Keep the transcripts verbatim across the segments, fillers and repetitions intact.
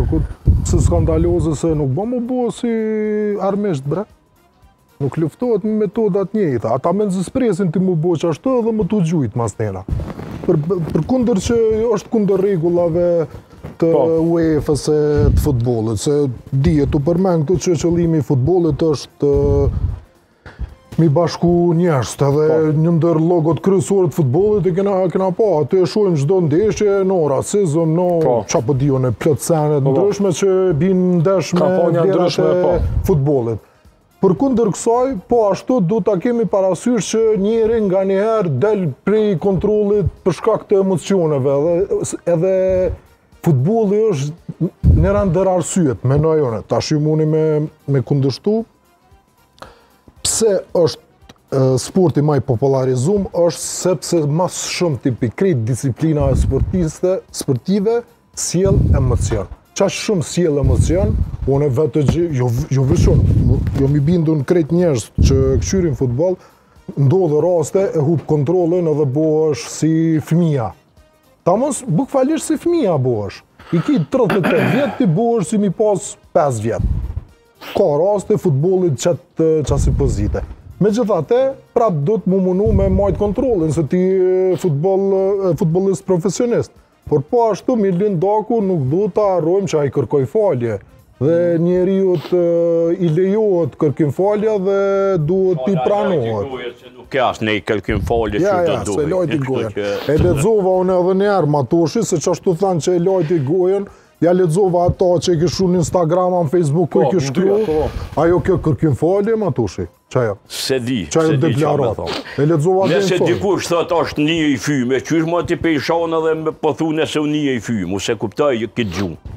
Turkut, pse skandaloze se nuk ba më bo si armisht, bre. Nuk luftohet me metodat njëjta. Ata me nëzispresin ti mu bo që ashtë dhe më tu gjujt mas nena. Për, për kunder që është kunder regullave të UEFA-s e të futbolit, se dije të përmen këtu që qëllimi i futbolit është mi bashku njerëst, edhe një ndër logot kryesore të futbolit e kena, kena pa, aty e shojmë çdo ndeshje, no rasizëm, no qa po dijo në plot senet ndryshme që binë ndesh me vlerat e futbolit. Për kundër kësaj, po ashtu du ta kemi parasysh që njëri nga njëherë del prej kontrollit për shkak të emocioneve, edhe, edhe futbolli është një ndër arsyet, menoj unë, tash ju muni me, me kundërshtu. Pse është sporti më i popularizum, është sepse mas shumë tipi krejt disiplina e sportiste, sportive, sjell emocion. Qash shumë sjell emocion, unë vetë gjë, jo, jo vëshon, jo mi bindu në krejt njerëz që këshyrin futbol, ndodhe raste e hub kontrolin edhe bohesh si fëmija. Ta mos buk falisht si fëmija bohesh. I ki tridhjet e tetë vjet, ti bohesh si mi pas pesë vjet. Ka raste futbollit qatë qasi pozite. Me gjithate, prap do të mu munu me majt kontrolin, se ti futbol, futbolist profesionist. Por po ashtu, Milin Daku nuk du të harrojmë që a i kërkoj falje. Dhe njeriut i lejohet kërkim falja dhe duhet t'i pranohet. Nuk e asë ne i kërkim falje që të duhet. Ja, ja, se lojti gojen. E ledzova unë edhe njerë Matoshi, se që ashtu thanë që e lojti gojen, ja ledzova ata që i kishu në Instagram, në Facebook, ku i kishu shkru, ajo kjo kërkim falje, Matoshi. Qaja? Se di, se di që me thonë. E ledzova dhe në Nëse dikush thot është një i fyme, qysh ma ti pejshon edhe me po thu nëse një i fyme, u se kuptaj këtë gjumë.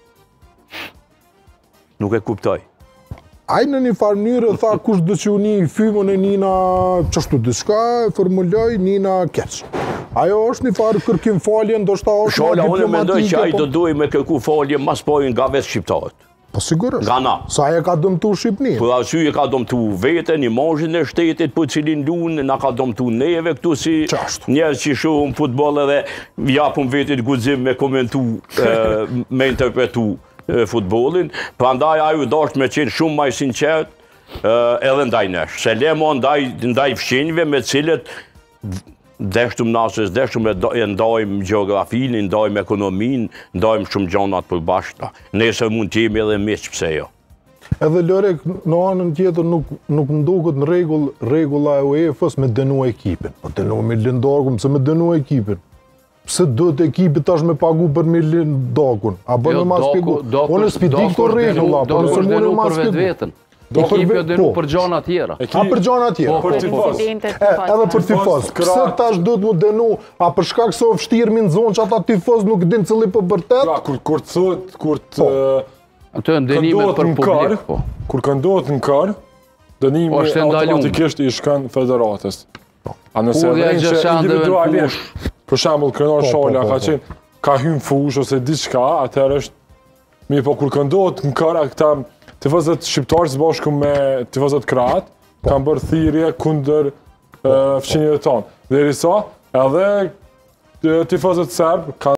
Nuk e kuptaj. Aj në një farë njërë tha kush dhe që një i fyme në njëna qështu diska, e formuloj njëna keq. Ajo është një farë kërkim falje, ndoshta është Shola, unë mendoj që aj do dojë me kërku falje mas pojnë nga vetë shqiptarët. Po sigurisht. Nga na. Sa e ka dëmtu Shqipni? Po arsye ka dëmtu veten, imazhin e shtetit për cilin lunë, na ka dëmtu neve këtu si njerëz që shohim futboll edhe japun vetit guxim me komentu, me interpretu futbollin. Prandaj ajo dashur me qenë shumë më i sinqert edhe ndaj nesh. Se lemo ndaj ndaj fqinjve me cilët deshtum nasës, deshtum e ndajmë geografinë, ndajmë ekonominë, ndajmë shumë gjanat për bashkëta. Nesër mund t'jemi edhe miq, pse jo. Edhe Lorek, në anën tjetër nuk, nuk nduket në regull, regula e UEFA-s me dënu ekipin. Po dënu Milin Dakun, pse me dënu ekipin? Pse duhet ekipi tash me pagu për Milin Dakun? A bënë ma spjegu? Unë e spiti këto regula, po nëse mune ma spjegu. Ekipi o dënu për gjana tjera. A për gjana tjera? Për tifos. Edhe për tifos. Pse tash duhet mu dënu? A për shkak se o fështirë minë zonë që ata tifos nuk din cili për bërtet? Pra, kur të thot, kur të Ato e ndënimet për publik, po. Kur këndohet në kër, dënimi automatikisht i shkën federatës. A nëse edhe që individualisht, për shembull krenar Shola ka qenë, ka hymë fush ose diçka, atëherë është, mi po kur këndohet në kër, këta tifozët shqiptarë së bashku me tifozët kroat, kanë bërë thirrje kundër fqinjve tonë. Derisa edhe tifozët serb kanë